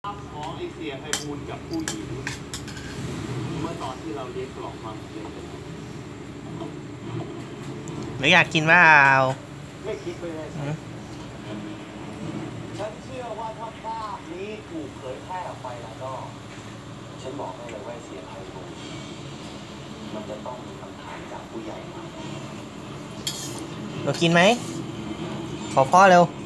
ของไอเสียไพบูลย์กับผู้หญิงเมื่อตอนที่เราเลี้ยงกล่องความเย็นกันหรืออยากกินว่าไม่คิดไปเลยฉันเชื่อว่าถ้าภาพนี้ถูกเผยแพร่ออกไปแล้วก็ฉันบอกได้เลยว่าเสียไพบูลย์มันจะต้องมีคำถามจากผู้ใหญ่มาเรากินไหมขอพ่อเร็ว